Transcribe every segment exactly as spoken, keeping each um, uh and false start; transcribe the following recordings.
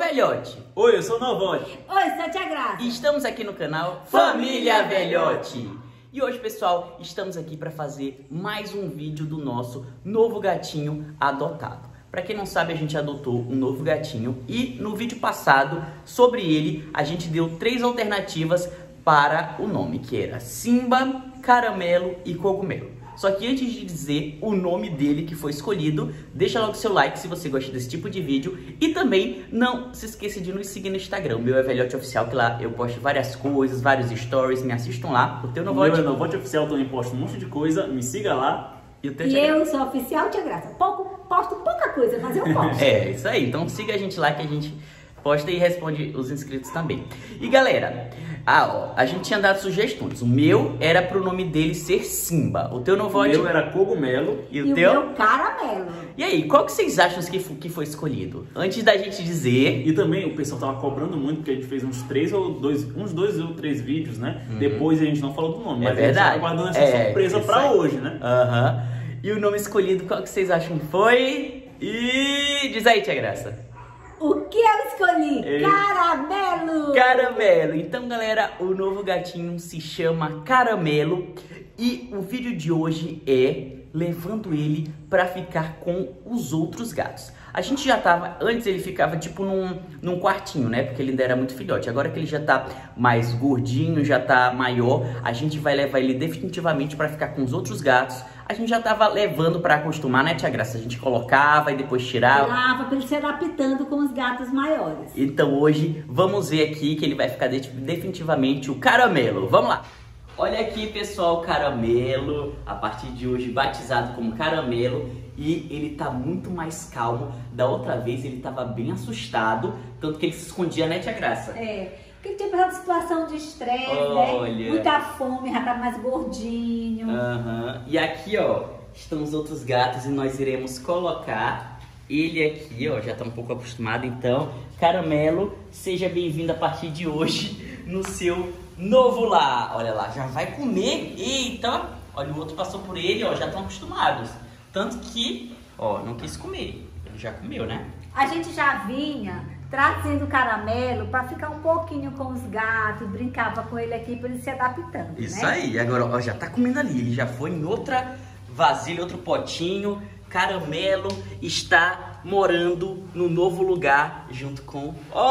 Velhote. Oi, eu sou o Novote. Oi, sou a Tia Graça. E estamos aqui no canal Família Velhote. E hoje, pessoal, estamos aqui para fazer mais um vídeo do nosso novo gatinho adotado. Para quem não sabe, a gente adotou um novo gatinho e no vídeo passado, sobre ele, a gente deu três alternativas para o nome, que era Simba, Caramelo e Cogumelo. Só que antes de dizer o nome dele que foi escolhido, deixa logo seu like se você gosta desse tipo de vídeo. E também não se esqueça de nos seguir no Instagram. O meu é Velhote Oficial, que lá eu posto várias coisas, vários stories. Me assistam lá. O teu Novote... O meu é Novote Oficial, também posto um monte de coisa. Me siga lá. E, o teu e eu sou oficial Tia Graça. Pouco, posto pouca coisa, mas eu posto. É, isso aí. Então siga a gente lá que a gente posta e responde os inscritos também. E galera, ah, ó, a gente tinha dado sugestões. O meu era pro nome dele ser Simba. O teu Novote... O meu era Cogumelo. E o e teu? o meu Caramelo. E aí, qual que vocês acham que foi, que foi escolhido? Antes da gente dizer... E também o pessoal tava cobrando muito, porque a gente fez uns três ou dois, uns dois ou três vídeos, né? Uhum. Depois a gente não falou do nome, É mas verdade. a gente tá guardando essa É, surpresa pra aí. hoje, né? Aham. Uhum. E o nome escolhido, qual que vocês acham que foi? E diz aí, Tia Graça. O que eu escolhi? Ei. Caramelo! Caramelo. Então, galera, o novo gatinho se chama Caramelo. E o vídeo de hoje é levando ele pra ficar com os outros gatos. A gente já tava, antes ele ficava tipo num, num quartinho, né? Porque ele ainda era muito filhote. Agora que ele já tá mais gordinho, já tá maior, a gente vai levar ele definitivamente pra ficar com os outros gatos. A gente já tava levando pra acostumar, né, Tia Graça? A gente colocava e depois tirava. Tirava pra ele se adaptando com os gatos maiores. Então hoje vamos ver aqui que ele vai ficar definitivamente o Caramelo. Vamos lá! Olha aqui, pessoal, o Caramelo, a partir de hoje batizado como Caramelo, e ele tá muito mais calmo. Da outra vez ele tava bem assustado, tanto que ele se escondia, né, Tia Graça? É, porque ele tinha passado situação de estresse, Olha. né? Muita fome, já tá mais gordinho. Aham. E aqui, ó, estão os outros gatos e nós iremos colocar ele aqui, ó, já tá um pouco acostumado, então, Caramelo, seja bem-vindo a partir de hoje no seu novo lar. Olha lá, já vai comer. Eita, olha, o outro passou por ele, ó, já estão acostumados. Tanto que, ó, não quis comer. Ele já comeu, né? A gente já vinha trazendo o Caramelo para ficar um pouquinho com os gatos, brincava com ele aqui para ele se adaptando, Isso né? aí, agora, ó, já tá comendo ali. Ele já foi em outra vasilha, outro potinho. Caramelo está morando no novo lugar junto com...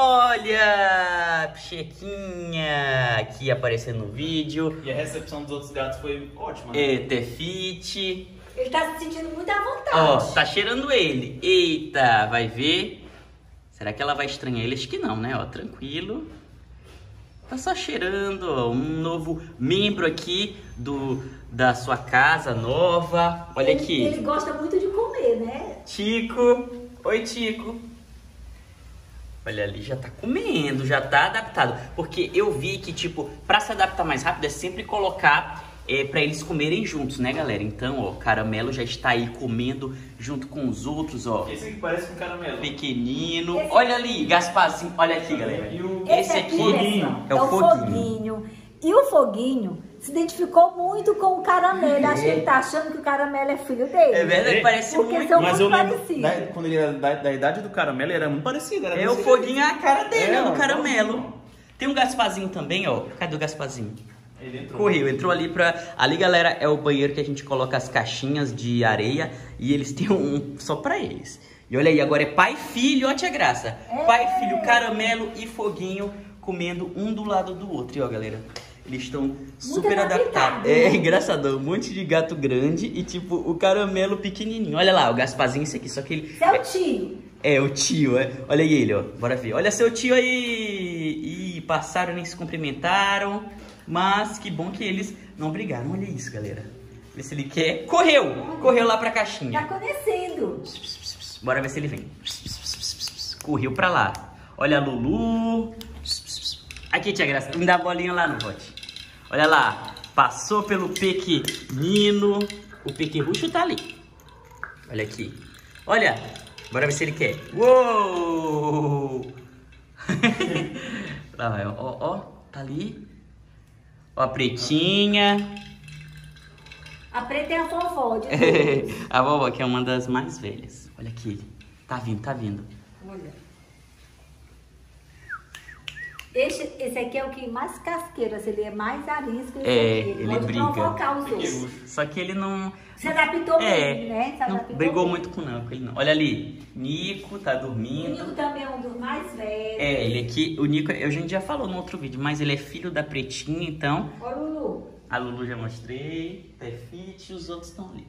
Olha! Chequinha aqui aparecendo no vídeo. E a recepção dos outros gatos foi ótima, né? É, Tefite. Ele tá se sentindo muito à vontade. Ó, tá cheirando ele. Eita, vai ver. Será que ela vai estranhar ele? Acho que não, né? Ó, tranquilo. Tá só cheirando, ó, um novo membro aqui do, da sua casa nova. Olha ele, aqui. Ele gosta muito de comer, né? Tico. Oi, Tico. Olha ali, já tá comendo, já tá adaptado. Porque eu vi que, tipo, pra se adaptar mais rápido é sempre colocar... É pra eles comerem juntos, né, galera? Então, ó, Caramelo já está aí comendo junto com os outros, ó. Esse aqui parece com Caramelo. Pequenino. Esse... Olha ali, Gasparzinho. Olha aqui, galera. E o... Esse, Esse aqui, pessoal, é o é o Foguinho. Foguinho. E o Foguinho se identificou muito com o Caramelo. Acho que ele tá achando que o Caramelo é filho dele. É verdade, É, parece porque muito. são Mas muito eu lembro, parecidos. da- quando ele era da, da idade do Caramelo, ele era muito parecido. Era É o desse Foguinho, jeito. a cara dele, É, é, ó, do Caramelo. igualzinho. Tem um Gasparzinho também, ó. Cadê o Gasparzinho? Ele entrou. Correu, entrou ali pra... Ali, galera, é o banheiro que a gente coloca as caixinhas de areia. E eles têm um só pra eles. E olha aí, agora é pai e filho, ó, Tia Graça. É. Pai e filho, Caramelo e Foguinho comendo um do lado do outro. E ó, galera, eles estão super adaptados. adaptado, É né? engraçadão, um monte de gato grande e tipo o Caramelo pequenininho. Olha lá, o Gasparzinho, esse aqui, só que ele... Esse é o tio. É, o tio, é. Olha aí ele, ó. Bora ver. Olha seu tio aí. Ih, passaram, nem se cumprimentaram. Mas que bom que eles não brigaram. Olha isso, galera. Vê se ele quer. Correu! Correu lá pra caixinha. Tá conhecendo. Bora ver se ele vem. Correu pra lá. Olha a Lulu. Aqui, Tia Graça. Me dá a bolinha lá no bote. Olha lá. Passou pelo pequenino. O pequerrucho tá ali. Olha aqui. Olha. Bora ver se ele quer. Uou! Lá vai, ó, ó. Tá ali. Ó a pretinha. A preta é a vovó de todos. A vovó, que é uma das mais velhas. Olha aqui. Tá vindo, tá vindo. Olha. Esse, esse aqui é o que mais casqueiro, assim, ele é mais arisco. Esse É, aqui. ele pode briga. provocar os outros. Só que ele não... Se adaptou É, mesmo, né? Se não adaptou brigou bem. muito com não, com ele não. Olha ali, Nico tá O dormindo. Nico também é um dos mais velhos. É, ele aqui, o Nico, a gente já falou no outro vídeo, mas ele é filho da Pretinha, então... Olha o Lulu. A Lulu já mostrei, Tefite e os outros estão ali.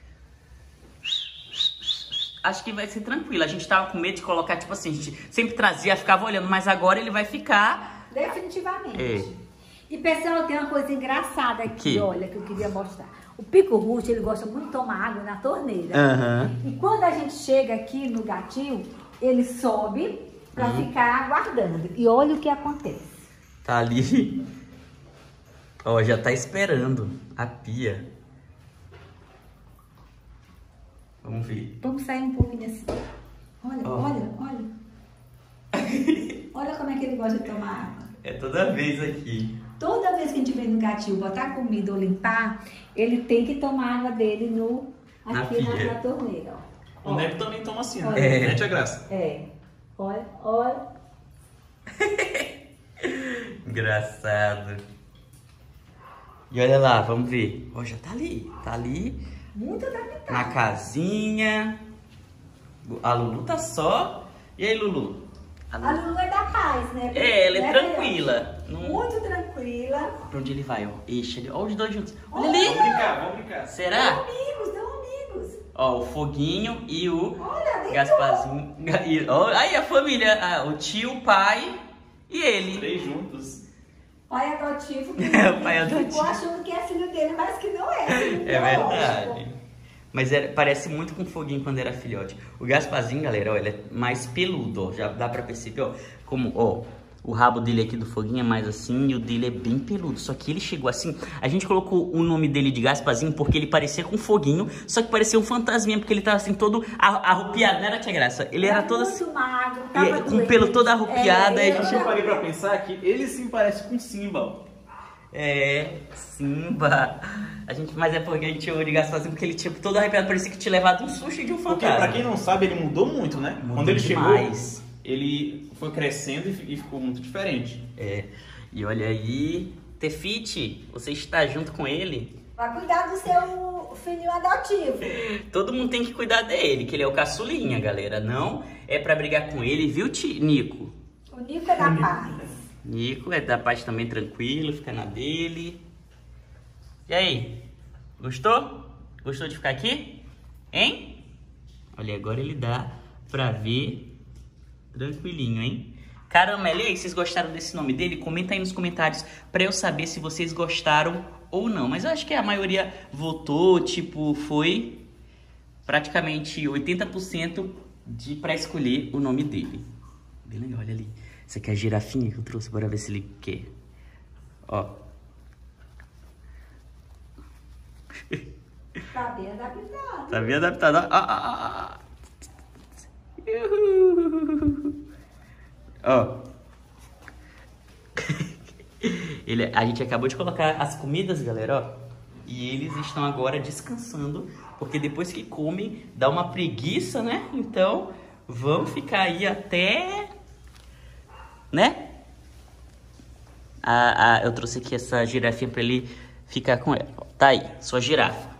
Acho que vai ser tranquilo. A gente tava com medo de colocar, tipo assim, a gente sempre trazia, ficava olhando, mas agora ele vai ficar... Definitivamente. É. E pessoal, tem uma coisa engraçada aqui, Que? olha, que eu queria mostrar. O pico roxo, ele gosta muito de tomar água na torneira. Aham. E quando a gente chega aqui no gatinho, ele sobe pra Uhum. ficar aguardando. E olha o que acontece. Tá ali. Ó, já tá esperando a pia. Vamos ver. Vamos sair um pouquinho assim. Olha, Ó. olha, olha. Olha como é que ele gosta de tomar água. É toda vez aqui. Toda vez que a gente vem no gatinho botar comida ou limpar, ele tem que tomar água dele no, Na aqui na, pia. na torneira. Ó. O Neco também toma assim, né? É. Né, tia Graça? É. Olha, olha. Engraçado. E olha lá, vamos ver. Ó, já tá ali. Tá ali Muito adaptado. na casinha. A Lulu tá só. E aí, Lulu? A A Lulu é da paz, né? É, ela é Né, tranquila. Não... Muito tranquila. Pra onde ele vai, ó? Ixi, ele... ó os dois juntos. Olha Olha. ali. Vamos brincar, vamos brincar. São Será? amigos, são amigos. Ó, o Foguinho e o Olha, deitou. Gasparzinho. E, ó, aí a família, ah, o tio, o pai e ele. Três juntos. Pai adotivo. Que É, o pai adotivo. Ficou achando que é filho dele, mas que não é. filho É biológico. verdade. Mas era- parece muito com o Foguinho quando era filhote. O Gasparzinho, galera, ó, ele é mais peludo, ó. Já dá pra perceber, ó. Como, ó, o rabo dele aqui do Foguinho é mais assim e o dele é bem peludo. Só que ele chegou assim. A gente colocou o nome dele de Gasparzinho porque ele parecia com um Foguinho, só que parecia um fantasminha, porque ele tava assim todo arru- arrupiado, não era, tia Graça? Ele era todo assim. muito magro, E tava é, com o doente. pelo todo arrupiado, aí a É, gente- Eu parei pra pensar que ele sim parece com Simba, ó. É, Simba. A gente, mas é porque a gente chamou de Gasparzinho porque ele tinha todo arrepiado, parecia que tinha levado um sushi de um Porque, fantasma. pra quem não sabe, ele mudou muito, né? Mudou Quando ele demais. chegou, ele foi crescendo e e ficou muito diferente. É, e olha aí, Tefite, você está junto com ele? Vai cuidar do seu filhinho adotivo. Todo mundo tem que cuidar dele, que ele é o caçulinha, galera. Não é pra brigar com ele, viu, ti- Nico? O Nico é da paz. Nico é da paz também, tranquilo, fica na dele. E aí, gostou? Gostou de ficar aqui? Hein? Olha, agora ele dá pra ver tranquilinho, hein? Caramelo, e aí, vocês gostaram desse nome dele? Comenta aí nos comentários pra eu saber se vocês gostaram ou não. Mas eu acho que a maioria votou, tipo, foi praticamente oitenta por cento de, pra escolher o nome dele. Bem legal, olha ali. Essa aqui é a girafinha que eu trouxe, bora ver se ele quer. Ó. Tá bem adaptado. Tá bem adaptado, ó. Ó, ó, ó. Uhul. Ó. Ele, a gente acabou de colocar as comidas, galera, ó. E eles estão agora descansando, porque depois que comem, dá uma preguiça, né? Então, vamos ficar aí até... né? Ah, ah, eu trouxe aqui essa girafinha pra ele ficar com ela. Ó, tá aí, sua girafa.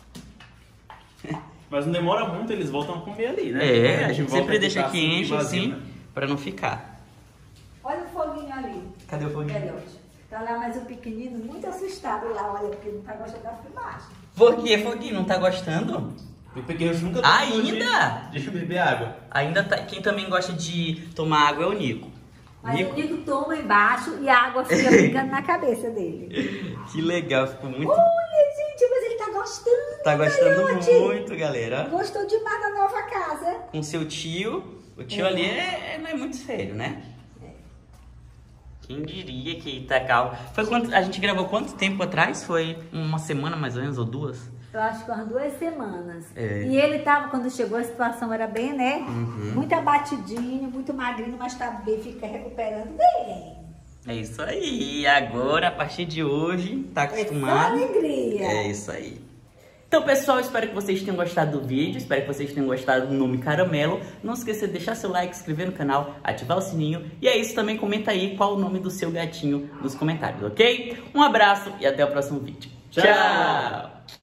Mas não demora muito, eles voltam a comer ali, né? É, a gente volta sempre deixa ficar que assim, enche vazio, assim, né? pra não ficar. Olha o foguinho ali. Cadê o foguinho? Filhote. Tá lá mais o pequenino, muito assustado lá, olha, porque não tá gostando da filmagem. Por que, Foguinho? Não tá gostando? Eu peguei o nunca Ainda? De, de beber água. Ainda tá... Quem também gosta de tomar água é o Nico. Mas Nico? o Nico toma embaixo e a água fica ficando na cabeça dele. Que legal, ficou muito... Olha, gente, mas ele tá gostando. Tá gostando filhote. muito, galera. Gostou demais da nova casa. Com seu tio. O tio É. ali é, é- não é muito sério, né? Quem diria que tá calmo. Foi quanto... A gente gravou quanto tempo atrás? Foi uma semana mais ou menos, ou duas? Eu acho que umas duas semanas. É. E ele tava, quando chegou, a situação era bem, né? Uhum. Muito abatidinho, muito magrinho, mas tá bem, fica recuperando bem. É isso aí. Agora, a partir de hoje, tá É só acostumado. alegria. É isso aí. Então, pessoal, espero que vocês tenham gostado do vídeo, espero que vocês tenham gostado do nome Caramelo. Não esqueça de deixar seu like, se inscrever no canal, ativar o sininho. E é isso, também comenta aí qual o nome do seu gatinho nos comentários, ok? Um abraço e até o próximo vídeo. Tchau!